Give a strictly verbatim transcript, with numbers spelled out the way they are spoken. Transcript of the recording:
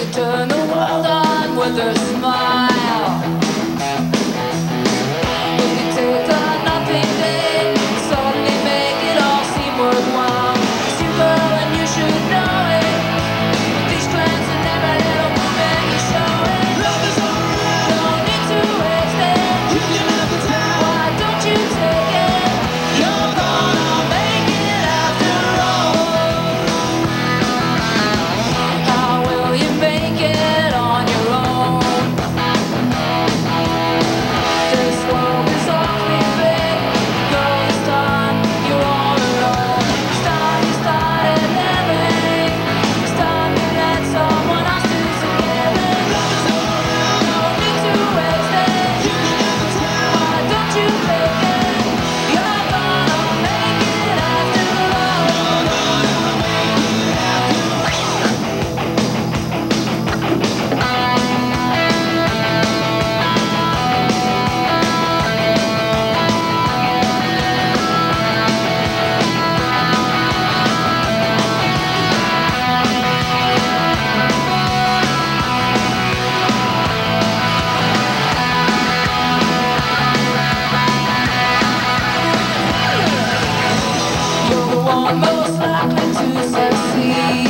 Turn the world on with a smile. We can take a nothing day, suddenly make it all seem worthwhile. Simple and you should know it. These plans are never little moving, you show it. Love is alright. Don't need to waste it. You can have the time. Why don't you take it? You're gonna make it after all. How will you make it on your own? This world is awfully big. Girl, this time you're all alone. This time you started living. This time you let someone else do forgiving. Love is alright. No need to waste it. You can have the time. Why don't you take it? You're gonna make it after all. You're gonna make it after all. You're the one most likely to succeed.